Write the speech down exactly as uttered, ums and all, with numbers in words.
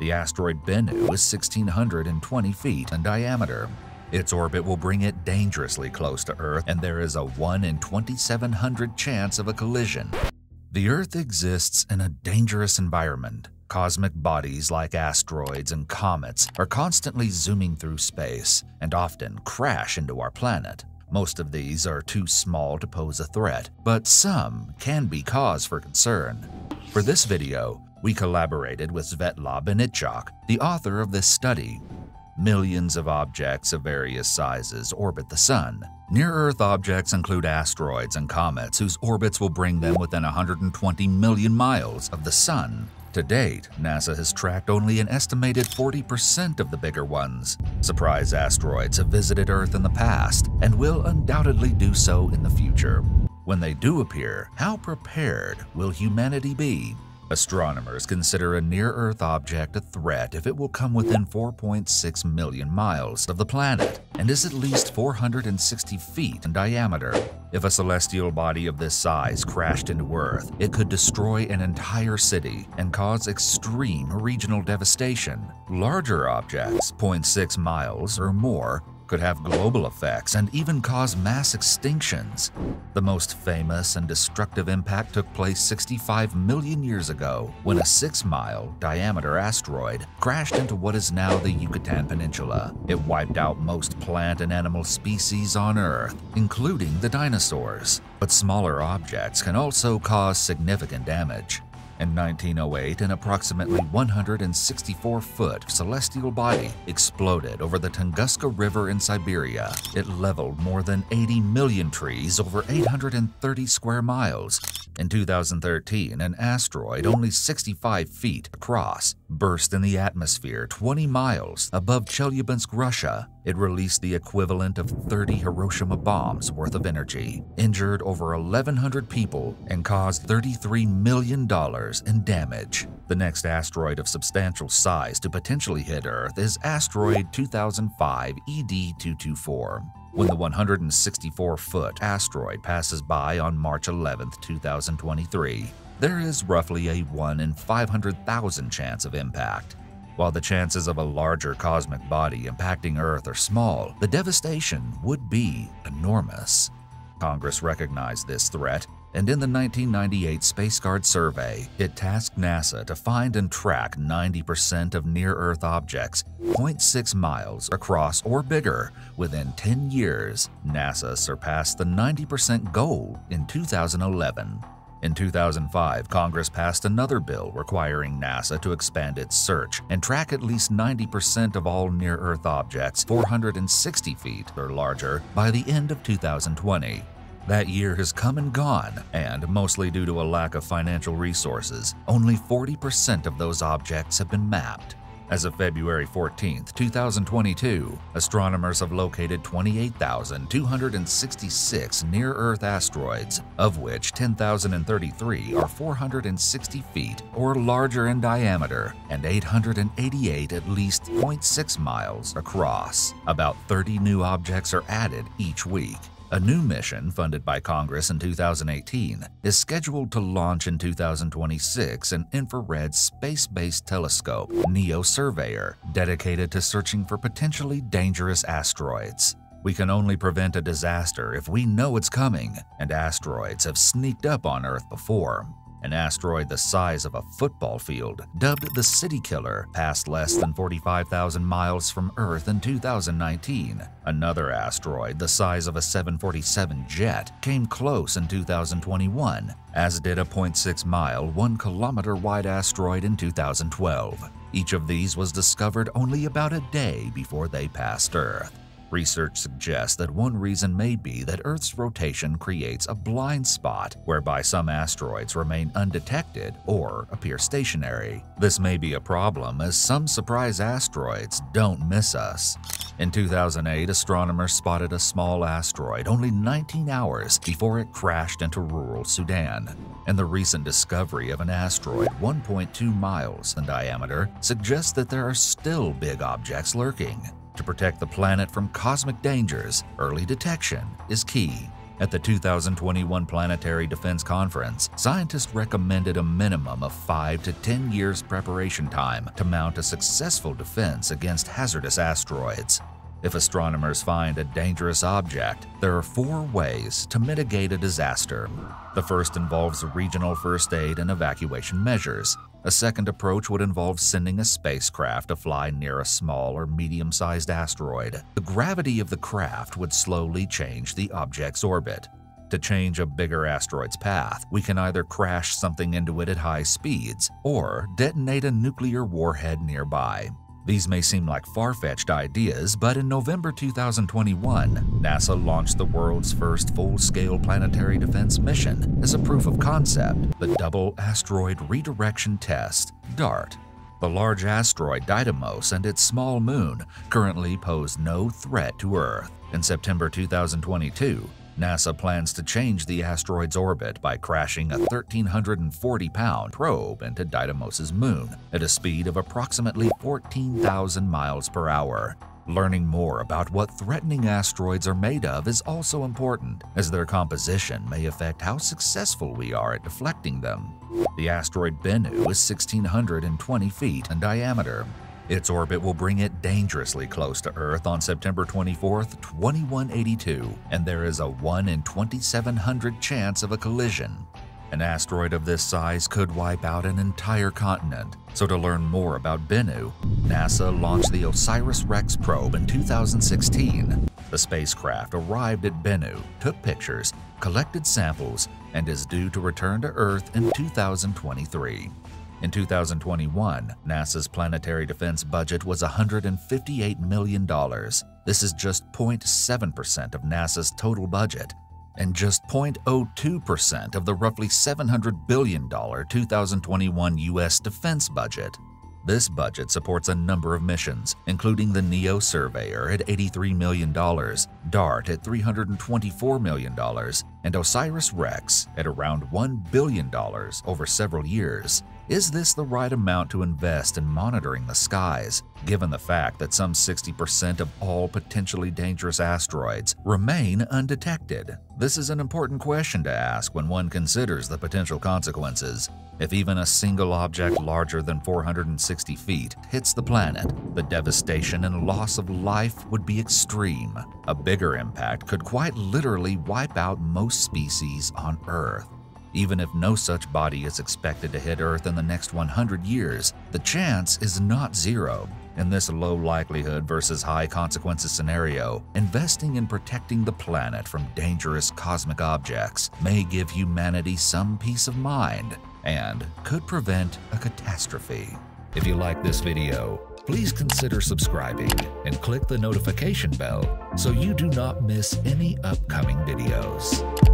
The asteroid Bennu is one thousand six hundred twenty feet in diameter. Its orbit will bring it dangerously close to Earth, and there is a one in twenty-seven hundred chance of a collision. The Earth exists in a dangerous environment. Cosmic bodies like asteroids and comets are constantly zooming through space and often crash into our planet. Most of these are too small to pose a threat, but some can be cause for concern. For this video, we collaborated with Svetla Ben-Itzhak, the author of this study. Millions of objects of various sizes orbit the Sun. Near-Earth objects include asteroids and comets whose orbits will bring them within one hundred twenty million miles of the Sun. To date, NASA has tracked only an estimated forty percent of the bigger ones. Surprise asteroids have visited Earth in the past and will undoubtedly do so in the future. When they do appear, how prepared will humanity be? Astronomers consider a near-Earth object a threat if it will come within four point six million miles of the planet and is at least four hundred sixty feet in diameter. If a celestial body of this size crashed into Earth, it could destroy an entire city and cause extreme regional devastation. Larger objects, zero point six miles or more, could have global effects and even cause mass extinctions. The most famous and destructive impact took place sixty-five million years ago when a six-mile diameter asteroid crashed into what is now the Yucatan Peninsula. It wiped out most plant and animal species on Earth, including the dinosaurs. But smaller objects can also cause significant damage. In nineteen oh eight, an approximately one hundred sixty-four foot celestial body exploded over the Tunguska River in Siberia. It leveled more than eighty million trees over eight hundred thirty square miles. In two thousand thirteen, an asteroid only sixty-five feet across burst in the atmosphere twenty miles above Chelyabinsk, Russia. It released the equivalent of thirty Hiroshima bombs worth of energy, injured over eleven hundred people, and caused thirty-three million dollars in damage. The next asteroid of substantial size to potentially hit Earth is asteroid two thousand five E D two twenty-four. When the one hundred sixty-four foot asteroid passes by on March eleventh, two thousand twenty-three, there is roughly a one in five hundred thousand chance of impact. While the chances of a larger cosmic body impacting Earth are small, the devastation would be enormous. Congress recognized this threat, and in the nineteen ninety-eight Space Guard survey, it tasked NASA to find and track ninety percent of near-Earth objects zero point six miles across or bigger within ten years. NASA surpassed the ninety percent goal in two thousand eleven. In two thousand five, Congress passed another bill requiring NASA to expand its search and track at least ninety percent of all near-Earth objects four hundred sixty feet or larger by the end of two thousand twenty. That year has come and gone, and mostly due to a lack of financial resources, only forty percent of those objects have been mapped. As of February fourteenth, two thousand twenty-two, astronomers have located twenty-eight thousand two hundred sixty-six near-Earth asteroids, of which ten thousand thirty-three are four hundred sixty feet or larger in diameter, and eight hundred eighty-eight at least zero point six miles across. About thirty new objects are added each week. A new mission, funded by Congress in two thousand eighteen, is scheduled to launch in two thousand twenty-six an infrared space-based telescope, NEO-Surveyor, dedicated to searching for potentially dangerous asteroids. We can only prevent a disaster if we know it's coming, and asteroids have sneaked up on Earth before. An asteroid the size of a football field, dubbed the City Killer, passed less than forty-five thousand miles from Earth in two thousand nineteen. Another asteroid the size of a seven forty-seven jet came close in two thousand twenty-one, as did a zero point six mile, one kilometer wide asteroid in two thousand twelve. Each of these was discovered only about a day before they passed Earth. Research suggests that one reason may be that Earth's rotation creates a blind spot whereby some asteroids remain undetected or appear stationary. This may be a problem as some surprise asteroids don't miss us. In two thousand eight, astronomers spotted a small asteroid only nineteen hours before it crashed into rural Sudan. And the recent discovery of an asteroid one point two miles in diameter suggests that there are still big objects lurking. To protect the planet from cosmic dangers, early detection is key. At the two thousand twenty-one Planetary Defense Conference, scientists recommended a minimum of five to ten years preparation time to mount a successful defense against hazardous asteroids. If astronomers find a dangerous object, there are four ways to mitigate a disaster. The first involves regional first aid and evacuation measures. A second approach would involve sending a spacecraft to fly near a small or medium-sized asteroid. The gravity of the craft would slowly change the object's orbit. To change a bigger asteroid's path, we can either crash something into it at high speeds or detonate a nuclear warhead nearby. These may seem like far-fetched ideas, but in November two thousand twenty-one, NASA launched the world's first full-scale planetary defense mission as a proof of concept, the Double Asteroid Redirection Test, DART. The large asteroid Didymos and its small moon currently pose no threat to Earth. In September two thousand twenty-two, NASA plans to change the asteroid's orbit by crashing a one thousand three hundred forty pound probe into Didymos's moon at a speed of approximately fourteen thousand miles per hour. Learning more about what threatening asteroids are made of is also important, as their composition may affect how successful we are at deflecting them. The asteroid Bennu is one thousand six hundred twenty feet in diameter. Its orbit will bring it dangerously close to Earth on September twenty-fourth, twenty-one eighty-two, and there is a one in twenty-seven hundred chance of a collision. An asteroid of this size could wipe out an entire continent. So to learn more about Bennu, NASA launched the OSIRIS-REx probe in two thousand sixteen. The spacecraft arrived at Bennu, took pictures, collected samples, and is due to return to Earth in two thousand twenty-three. In two thousand twenty-one, NASA's planetary defense budget was one hundred fifty-eight million dollars. This is just zero point seven percent of NASA's total budget, and just zero point zero two percent of the roughly seven hundred billion dollars two thousand twenty-one U S defense budget. This budget supports a number of missions, including the NEO Surveyor at eighty-three million dollars, DART at three hundred twenty-four million dollars, and OSIRIS-REx at around one billion dollars over several years. Is this the right amount to invest in monitoring the skies, given the fact that some sixty percent of all potentially dangerous asteroids remain undetected? This is an important question to ask when one considers the potential consequences. If even a single object larger than four hundred sixty feet hits the planet, the devastation and loss of life would be extreme. A bigger impact could quite literally wipe out most species on Earth. Even if no such body is expected to hit Earth in the next one hundred years, the chance is not zero. In this low likelihood versus high consequences scenario, investing in protecting the planet from dangerous cosmic objects may give humanity some peace of mind and could prevent a catastrophe. If you like this video, please consider subscribing and click the notification bell so you do not miss any upcoming videos.